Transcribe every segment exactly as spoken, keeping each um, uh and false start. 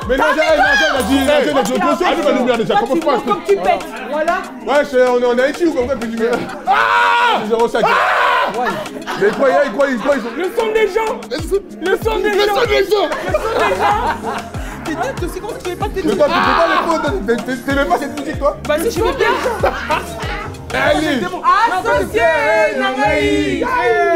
Mais non, j'ai il a dit, il a dit, il a dit, allume la lumière déjà, commence pas. Comme tu pètes, voilà. Ouais, on est en Haïti ou quoi, puis tu mets... Ah zéro cinq. Mais quoi, il quoi, il quoi, Le son des gens. Le son des gens. Le son des gens. Le son des gens. T'es nul, tu sais comment tu fais pas tes musiques. Mais toi, tu fais pas les fautes, t'aimais pas cette musique, toi? Bah si, je fais bien. Allez. Associé, Nanaï.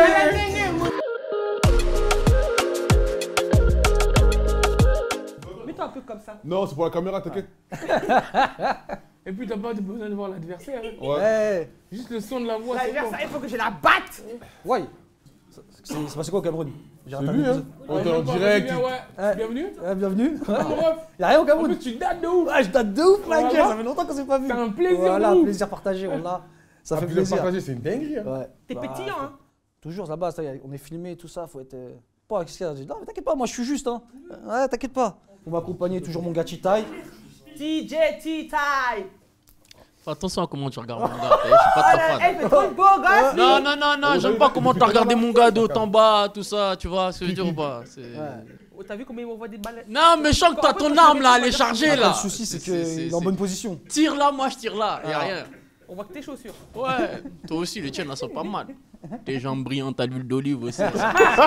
Mets-toi un peu comme ça. Non, c'est pour la caméra, t'inquiète. Et puis t'as pas besoin de voir l'adversaire. Ouais. Juste le son de la voix. L'adversaire, il faut que je la batte. Ouais. C'est passé quoi au Cameroun? C'est lui, hein. On est en direct. Bienvenue. Bienvenue. Y'a rien au Cameroun. En plus, tu dates de ouf. Ouais, je date de ouf, la gueule. Ça fait longtemps qu'on s'est pas vu. C'est un plaisir. Voilà, un plaisir partagé, on l'a. Ça fait plaisir. Partager, c'est une dinguerie. Ouais. T'es pétillant, hein. Toujours là-bas, on est filmé, tout ça, faut être. Pas qu'est-ce qu'il y a? Non, mais t'inquiète pas, moi je suis juste, hein. Ouais, t'inquiète pas. On va accompagner toujours mon gars T-Tai. D J T-Tai. Fais attention à comment tu regardes mon gars, je suis pas trop fan. Elle fait trop de beau gosse. Non, non, non, non, j'aime pas comment t'as regardé mon gars de haut en bas, tout ça, tu vois ce que je veux dire ou pas? T'as vu comment il m'envoie des balles? Non, mais je sens que t'as ton arme là, elle est chargée là. Le souci, c'est qu'il est en bonne position. Tire là, moi je tire là, y'a rien. On voit que tes chaussures. Ouais, toi aussi, les tiennes là sont pas mal. Tes jambes brillantes à l'huile d'olive aussi. Elles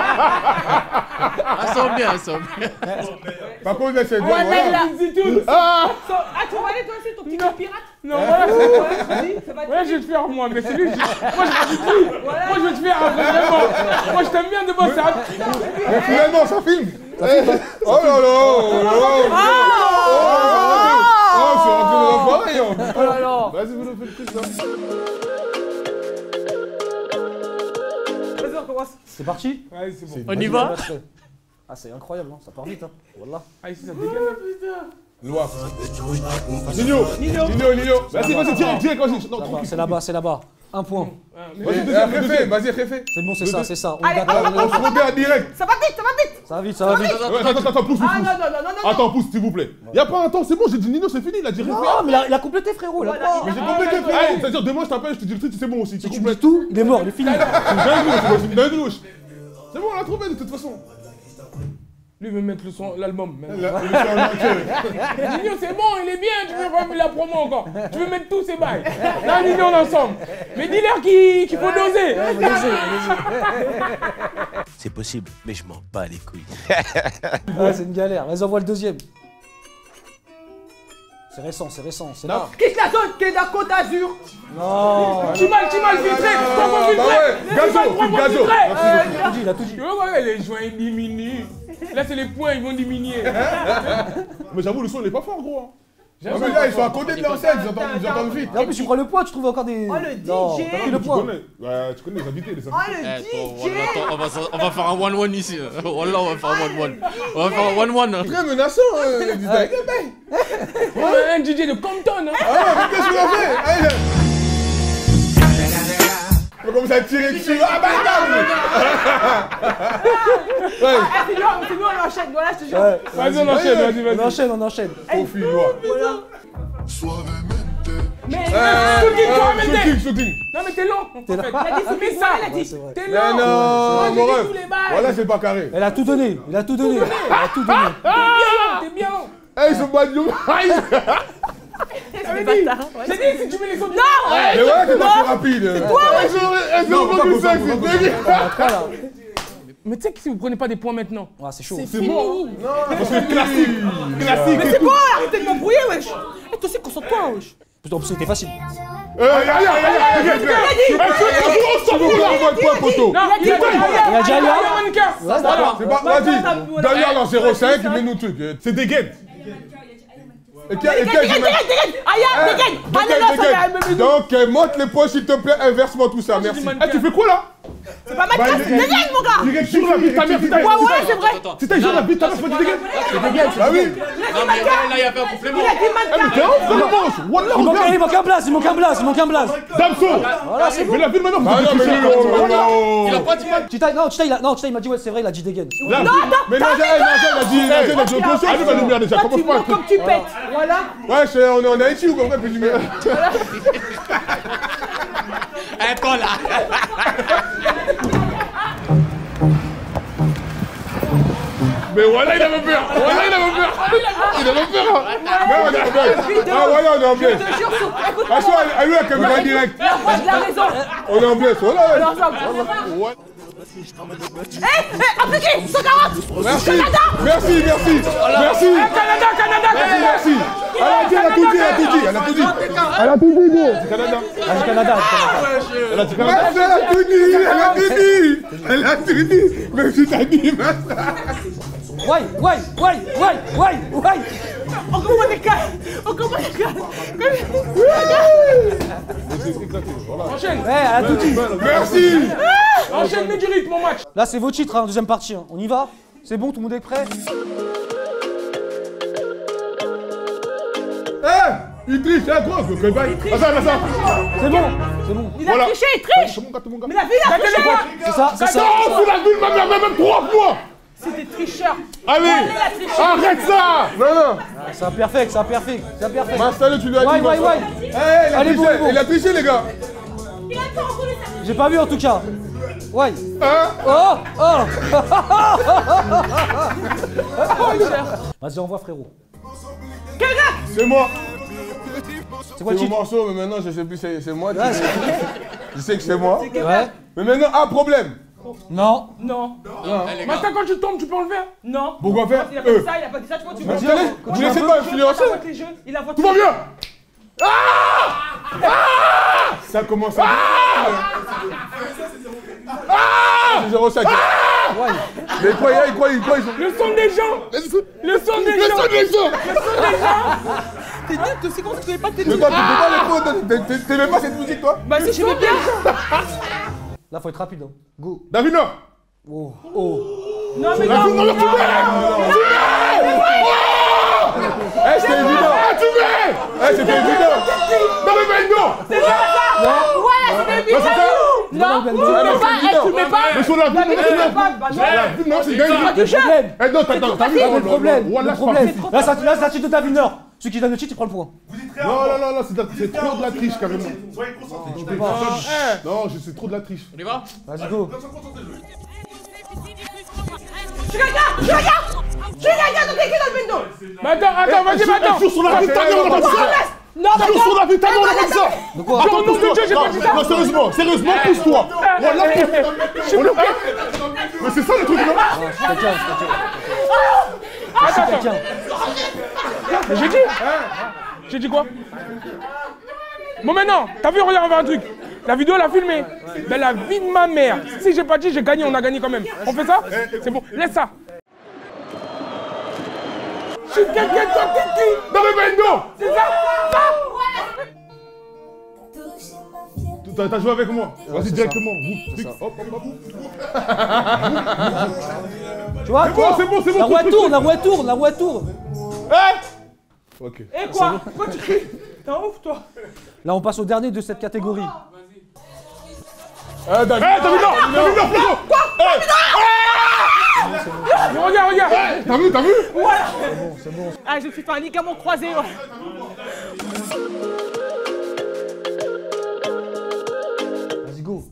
sont bien, elles sont bien. Par contre, là, c'est bien. Ouais, là, c'est tout. Ah, tu vas aller toi aussi, ton petit coup pirate? Non, voilà, ouais, je vais te faire moi, mais c'est lui. Moi, je rajoute plus. Moi, je vais te faire vraiment. Moi, je t'aime bien de bosser. Mais finalement, ça filme. Oh là là. Oh, c'est rentré dans l'appareil. Oh là là. Vas-y, vous nous faites le truc là. Vas-y, on commence. C'est parti? Ouais, c'est bon. On y va? Ah, c'est incroyable, hein. Ça part vite, hein. Voilà. Ah, ici, ça dégaine là, putain. Loin. Nino, Nino, Nino, Nino. Vas-y, vas-y, direct, direct, vas-y. C'est là-bas, c'est là-bas. Un point. Vas-y, réfé, vas-y, réfé. C'est bon, c'est ça, c'est ça. On Allez, On se regarde direct. Ça va vite, ça va vite. Ça va vite, ça va vite. Attends, attends, attends, pousse, pousse. Ah non, non, non, non, non. Attends, pousse, s'il vous plaît. Y'a pas un temps, c'est bon, j'ai dit Nino, c'est fini, il a dit réfé. Non, mais il a, il a complété, frérot. Là, Mais j'ai complété, frérot. C'est-à-dire, demain, je t'appelle, je te dis le truc, c'est bon aussi. si tu me dis tout, il est mort, il est fini. C'est une dingue louche. C'est bon, on l'a trouvé de toute façon. Lui veut mettre le son, l'album. Nino, c'est bon, il est bien, tu veux remettre la promo encore. Tu veux mettre tous ces bails. Là, Nino, l'ensemble. Mais dis-leur qu'il qu'il faut doser. C'est possible, mais je m'en bats les couilles. Ouais, c'est une galère. Vas-y, envoie le deuxième. C'est récent, c'est récent, c'est là. Qu'est-ce que la zone qui est de la Côte d'Azur? Non. Tu m'as, tu m'as filtré. Comment filtré? Gazo, Gazo. Il a tout dit, il a tout dit. Tu vois, les joints ils diminuent. Là, c'est les points, ils vont diminuer. Mais j'avoue, le son, il est pas fort, gros. Ah, mais là, ils sont à côté de l'enseigne, ils entendent vite. Et en plus, tu prends le point, tu trouves encore des. Oh, le D J. Non, t'as pris le Tu point. connais, ouais, tu connais les invités, les Oh, invités. le Eh, D toi, J. attends, on va, on va faire un one one ici. Wallah, on va faire un one one. On va faire un one one. Très menaçant, le design. Un D J de Compton, hein. Ah, mais qu'est-ce qu'il a fait? On va commencer à tirer dessus. Ah, bah, Ouais. C'est nous, c'est nous, on enchaîne. Voilà, je te jure. vas-y, on enchaîne, vas-y, vas-y. On enchaîne, on enchaîne. Profile-moi. Mais, shooting, tu vas mettre. Shooting, shooting. Non, mais t'es long. T'es là. Il a dit c'est ça, il a dit. T'es Mais long. non, Moi, mon j'ai dit ref. tous les bails. Voilà, c'est pas carré. Il a tout donné, il a tout donné. Il a tout donné. T'es bien long. Eh, ils sont pas de nous. J'ai dit, j'ai dit, si tu mets les autres. Non. Mais voilà, c'est pas plus rapide. Toi, elles ont vendu ça, c'est dégueu. Mais tu sais que si vous prenez pas des points maintenant. Ah, c'est chaud. C'est bon. Non, c'est classique. Classique. Mais c'est quoi? Arrêtez de m'embrouiller, wesh. Et toi aussi, concentre-toi, wesh. Putain, c'était facile. Eh, y'a rien, y'a rien. On s'en fout là, on va le point, poteau. Non, il a dit, Il a dit Alia. C'est pas, vas-y. D'ailleurs, dans zéro cinq, il met nous truc. C'est des gains. Et qui a, et qui a, Dégaine, dégaine, dégaine. Aïe, dégaine. Allez, là, ça va. Donc, monte les points, s'il te plaît, inversement tout ça, merci. Eh, tu fais quoi là? C'est pas ma classe, dégaine, mon gars. Direct sur la bite, ta mère, putain. Ouais, ouais, c'est vrai. Si t'as sur la bite, ta mère, faut que tu dégaines. Ah oui. Non, mais là, il y avait un complément. Il a dit Eh, mais ma t'es classe. ouf, le manche. Wallah, Il manque, il regarde. manque un blast, il manque un blast, il manque un blast. Damso. Voilà, c'est bon. Mais la ville maintenant, vous Ah avez non, mais touché. il a pas dit- Oh non. Il a pas dit pas. Tita, non, Tita, il a, non, Tita, il m'a dit, ouais, c'est vrai, il a dit dégaine. Là, mais non, j'ai il a dit, il a dit, il a dit, allume la lumière déjà, Toi, tu commence pas. montes comme tu pètes. Voilà. Ouais, c'est- on est en Haïti ou quoi, puis tu mets. Eh, toi là. Mais voilà, il avait peur. Voilà, il avait peur. Il avait peur. Mais on est en blague. Ah, voilà, on est en blague. Je te jure, écoute-moi. Ah, soit, elle lui a caméra direct. La fois, il a raison. On est en blague. Voilà. Alors, ça, Ouais. hé, hé, appliqué, cent quarante. Merci. Merci, merci. Merci. Canada, Canada, Merci, merci. Elle a dit, elle a tout dit, elle a tout dit. Elle a tout dit. Elle a tout dit, gros. C'est Canada. Ah, c'est Canada. Elle a dit Canada. Elle a tout dit. Elle a tout dit. Elle a tout dit. Même si t'as dit, mince. Ouais, ouais, ouais, ouais, ouais, ouais. On commence des cas. On commence des cas. Enchaîne. Ouais, elle a tout dit. Merci. Enchaîne, mets du rythme, mon match. Là, c'est vos titres, hein, deuxième partie. Hein. On y va? C'est bon, tout le monde est prêt? Eh, il triche, hein, gros. Que bail. Attends, attends. C'est bon, c'est bon. Il a triché, il triche. Mais la vie, il a triché. C'est ça, c'est ça. Non, tu l'as vu, ma mère, même trois fois. C'était tricheur. Allez, arrête ça. Non, non. C'est imperfect, c'est imperfect, c'est imperfect. Marcel, tu lui as dit. Ouais, ouais, ouais. Eh, il a Allez, bon, triché, bon. il a triché, les gars. J'ai pas vu en tout cas. Ouais. Hein? Oh, oh. Vas-y, envoie frérot. C'est moi. C'est quoi C'est le mon titre? morceau, mais maintenant je sais plus, c'est c'est moi. Ouais, c'est- Je sais que c'est moi. Ouais. Mais maintenant, un problème. Non. Non. Maintenant, quand tu tombes, tu peux enlever. Non. Pourquoi faire? Il a pas Euh. dit ça, il a pas dit ça, tu vois, tu Vous vois. laissez, vous laissez pas influencer. Il a les jeux, il a voté. Tout va bien. Ah Ah Ça commence à... Ah Ah C'est zéro cinq. Ouais. Mais il croit, il croit, il croit, ils sont... Le son des gens. Le son Le son des gens. des gens. T'es nul, tu sais comment tu connais pas tes Mais toi, tu peux pas les potes, t'aimes- t'aimais pas cette musique, toi? Bah si, je veux bien. Là, faut être rapide. Hein. Go. David, non. Oh, oh. Non, mais David, non. non, non, tu mets. Tu mets. Eh, c'était évident. Ah, tu mets. Eh, c'était évident. Non, mais mais non. C'est ça, ça. Ouais, c'était Non, c'est ça. Non, tu Ah, mets non, pas, c'est eh, évident. tu mets pas. Mais sur la vie, Mais non, tu tu mets mets. pas, bah non. La vie, non, c'est gagné. Pas du jeu. Eh non, t'as t'as vu? Le problème, Voilà, le je problème. parle. Là, ça, là, c'est la titre de ta winner. Celui qui donne le titre, il prend le point. Non, non, non, non, c'est de- c'est trop de la triche, carrément. Je peux pas. Non, je- c'est trop de la triche. On y va? Vas-y, go. Tu regardes, tu regardes. Tu regardes, t'es qui dans le bendo? Mais attends, attends, vas-y, mais attends. Joue sur la vie de ta mère, on a pas dit ça. Non, mais Joue sur la vie de ta mère, on a pas dit ça. De quoi? Attends, nom de pousse-toi. Dieu, j'ai pas Non, dit ça. non, sérieusement, sérieusement, pousse-toi. Voilà, pousse-toi. On est- Mais c'est ça le truc, non? Ah, je suis quelqu'un, je suis quelqu'un. Je suis quelqu'un. Mais j'ai dit. J'ai dit quoi? Bon, maintenant, t'as vu, regarde, on va un truc. La vidéo, elle a filmé. Mais la vie de ma mère. Si j'ai pas dit, j'ai gagné, on a gagné quand même. On fait ça? C'est bon, laisse ça. Je suis quelqu'un, toi, t'es qui? Non, mais mais non. C'est ça? T'as t'as joué avec moi. Vas-y, directement. Vous, hop, hop, hop. Tu vois, C'est bon, c'est bon, c'est bon. la roue elle truc, tourne, truc. la roue elle tourne, la roue elle tourne. Ok. Et quoi? Pourquoi tu cries? T'es un ouf, toi. Là, on passe au dernier de cette catégorie. Eh, David, eh, David, non, David, non, frérot. Mais regarde, regarde. T'as vu, t'as vu? Voilà. Ah, je me suis fait un ligament croisé, ouais. Vas-y, go.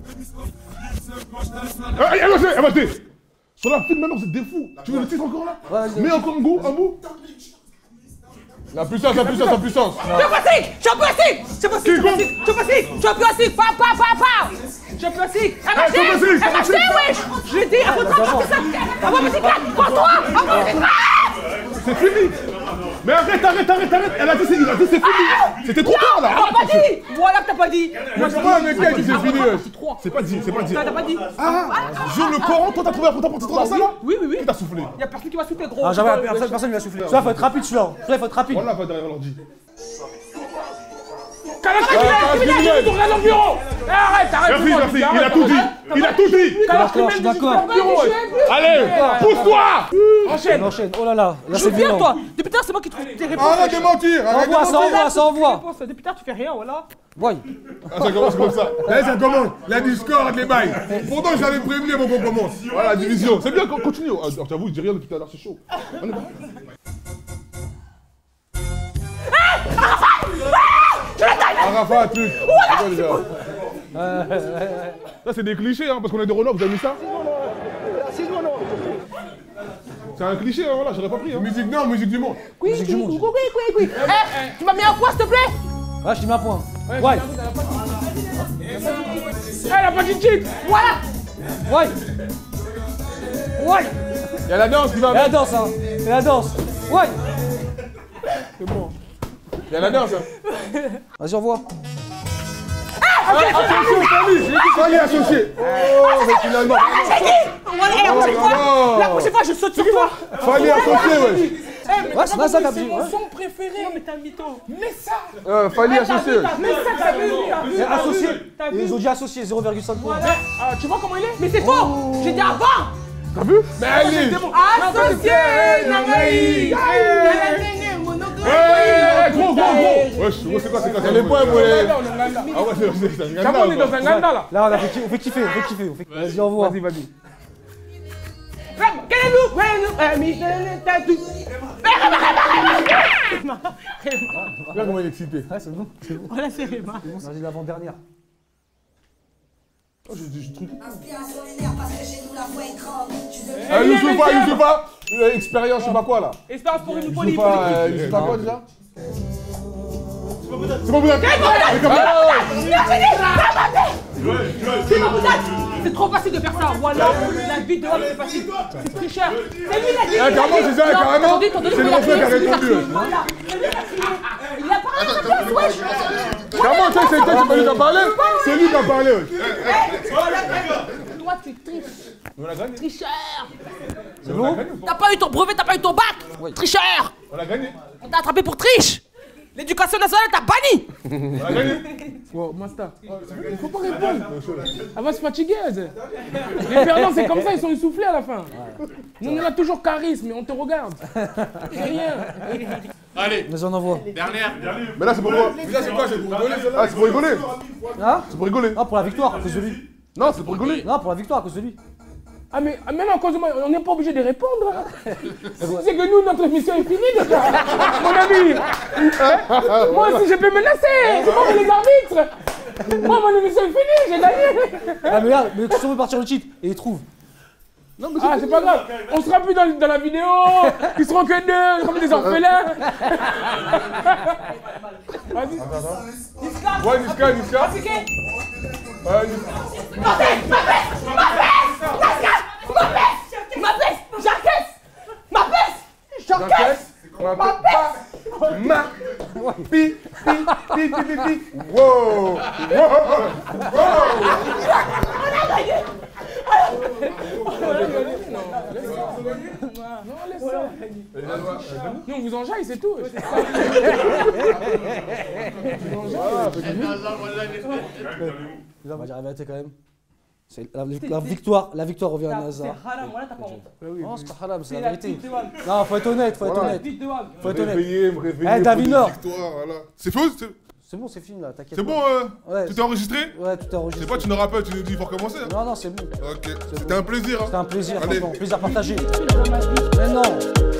Eh, eh, avancez, avancez. Sur la file, maintenant, vous êtes des fous. Tu veux le titre encore là? Ouais, vas-y. Mets encore un goût, un bout. La puissance, la puissance, la puissance. Je suis plastique! Je suis plastique! Je suis plastique! Je suis plastique! Je suis plastique! Je suis plastique! Pa, pa, pa, pa! Je suis plastique! Elle m'a je suis acheté! plastique, Elle m'a acheté, wesh! Je l'ai dit, elle faut pas faire ça! Elle va me dire, prends-toi! Elle va me dire, C'est fini. Mais arrête, arrête, arrête, arrête. Elle a dit c'est il a dit c'est fini. C'était trop tard là. t'as pas dit! Voilà que t'as pas dit! Moi je vois un mec qui a dit c'est fini. C'est pas dit, c'est pas dit. T'as t'as pas dit! Ah, jure le Coran, toi t'as trouvé la t'as porté trop dans ça là? Oui, oui, oui! Qui t'a soufflé? Y'a personne qui va souffler, gros! Ah, jamais, personne, personne lui a soufflé. Celui-là, faut être rapide, celui-là. Celui-là, faut être rapide. Voilà, va derrière l'ordi. Kalachnikov, tourne dans le bureau. Arrête, arrête. Merci, merci, il a tout dit. Il a tout dit. D'accord, je suis d'accord. Allez, pousse-toi. On enchaîne. Oh là là, là Je c'est viens, violent. toi! Depuis tard, c'est moi qui trouve tes réponses! Arrête de mentir. Arrête de Envoie, ça mentir. envoie, ça envoie. Réponses. Depuis tard, tu fais rien, voilà! Ouais. Ah, ça commence comme ça. Là, ça commence. La Discord, les bails. Pourtant, j'avais prévenu avant qu'on commence. Voilà, la division. C'est bien qu'on continue. Ah, j'avoue, je dis rien depuis tout à l'heure, c'est chaud. On est bon. Arafat, truc. C'est quoi déjà? Ça, c'est des clichés, hein, parce qu'on est des Renault, vous avez mis ça? C'est un cliché, hein, voilà, j'aurais pas pris. Hein. Musique, non, musique du monde. Oui, Musique du monde. oui, oui, oui, oui. Eh, tu m'as mis un point, s'il te plaît? Ouais, je t'ai mis un point. Ouais. Ouais. Elle a pas de cheat. Voilà. Ouais. Ouais. Il y a la danse qui va. Et la danse, hein. Et la danse. Ouais. C'est bon. Il y a la danse. Hein. Vas-y, envoie. Ah, associé, Fali. Fali associé. Oh, mais finalement. Voilà, et la prochaine fois, la prochaine fois, je saute sur toi. Fali associé, ouais. Ouais, c'est ça, t'as C'est dit. mon son préféré. Non, mais t'as un mytho. Mais ça. Euh, Fali associé. Mais ça, t'as vu. C'est associé. Ils ont dit associé, zéro virgule cinq points. Ah, tu vois comment il est? Mais c'est faux. J'ai dit avant. T'as vu? Mais allez. Associé, Nanaï. Eh, gros, gros, gros. Wesh, gros, c'est quoi, c'est quoi? C'est les points, ouais. Ah ouais, c'est un Comment on est dans scandale. un ganda là? Là, on, a fait, on fait kiffer, on fait kiffer. On fait... Vas-y, envoie. Vas-y, vas-y. Quel est nous? Quel est nous? Eh, mais t'as tout. Regarde comment il est excité. Ouais, c'est bon, c'est bon. Voilà, c'est Réma. Vas-y, l'avant-dernière. Oh, j'ai j'ai truc. Inspiration lunaire parce que chez nous la foi est grande. Eh, Youssoufa, Youssoufa. Euh, Expérience, je sais pas quoi là. Espérance pour une folie. Youssoufa, euh, Youssoufa quoi déjà? C'est pas vous d'accord? C'est trop facile de faire ça. Voilà, la vie de l'homme, c'est facile. C'est tricheur. C'est lui la Eh, carrément, c'est ça, carrément. C'est le reflet qui a répondu. Voilà. Il a parlé à sa place, wesh. Carrément, tu sais, c'est toi, c'est pas lui qui a parlé. C'est lui qui a parlé, wesh. Toi, tu triches. On a gagné. Tricheur. C'est bon? T'as pas eu ton brevet, t'as pas eu ton bac. Tricheur. On a gagné. On t'a attrapé pour triche. L'éducation nationale t'a banni. On a gagné. Wow, Masta. Il faut pas répondre. Elle va se fatiguer. Elle. Les perdants, c'est comme ça, ils sont essoufflés à la fin. Nous, on a toujours charisme, mais on te regarde. C'est rien. Allez, Vas-y, on envoie. dernière. Mais là, c'est pour quoi? Déjà, c'est quoi? C'est pour rigoler. Ah, c'est pour rigoler. Hein? C'est pour rigoler. Non, pour la victoire, à cause de lui. Non, c'est pour rigoler. Non, pour la victoire, à cause de lui. Ah mais ah, même à cause de moi, on n'est pas obligé de répondre. Hein. C'est que nous, notre mission est finie déjà. Mon ami. Hein? Moi aussi, je peux menacer. C'est pas pour les arbitres. Moi, mon émission est finie, j'ai gagné. Ah, mais là, mais si on veut partir le cheat, et il trouve. Non, mais ah, c'est pas grave. On sera plus dans, dans la vidéo. Ils seront que deux, comme des orphelins. Vas-y. Ouais, Niska, Niska. Ouais, Niska. Ma baisse, ma baisse, ma baisse, ma baisse, ma baisse, j'encaisse, ma baisse, j'encaisse, Ma baisse. Ma. Pi, pi, pi, pi, pi, pi. Wow. Wow. Nous, on vous enjaille, c'est tout. Moi, j'ai arrêté quand même. C'est la, la victoire, la victoire revient à Nazar. C'est haram, voilà, t'as pas honte. Non, c'est pas haram, c'est la vérité. vie de Wam. Non, faut être honnête, faut être Voilà. honnête. Vie de Wam. Faut être honnête. Réveillez, me réveillez. Eh, David Nord. Victoire, voilà. C'est faux? C'est C'est bon, c'est fini là, t'inquiète. c'est pas. bon, euh, Ouais. tout est enregistré? Ouais, tout est C'est enregistré. pas, tu nous rappelles, tu nous dis, il faut recommencer. Hein. Non, non, c'est bon. Ok, c'était un plaisir. Hein. C'était un plaisir, Allez. franchement. Plaisir partagé. Mais non.